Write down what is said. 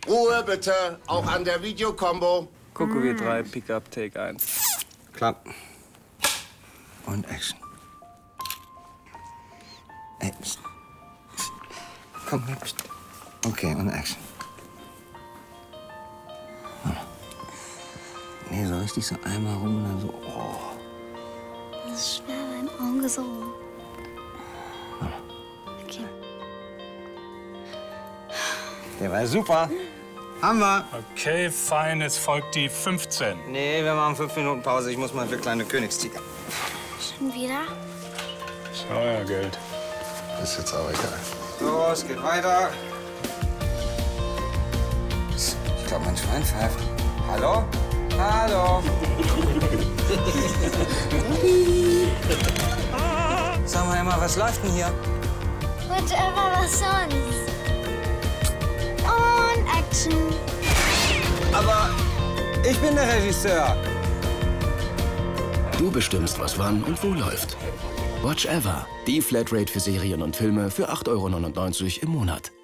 Ruhe bitte, auch an der Videokombo. Kuckuck 3, Pickup, Take 1. Klapp. Und Action. Action. Komm, hübsch. Okay, und Action. Nee, so richtig so einmal rum und dann so, oh. Das ist schwer, dein Auge so. Okay. Der war super. Haben wir. Okay, fein, es folgt die 15. Nee, wir machen 5 Minuten Pause. Ich muss mal für kleine Königstiger. Schon wieder? Steuergeld. Ist jetzt auch egal. So, es geht weiter. Ich glaube, mein Schwein pfeift. Hallo? Hallo? Sag mal immer, was läuft denn hier? Whatever, was sonst. Und Action. Aber ich bin der Regisseur. Du bestimmst, was wann und wo läuft. Watch Ever, die Flatrate für Serien und Filme für 8,99 € im Monat.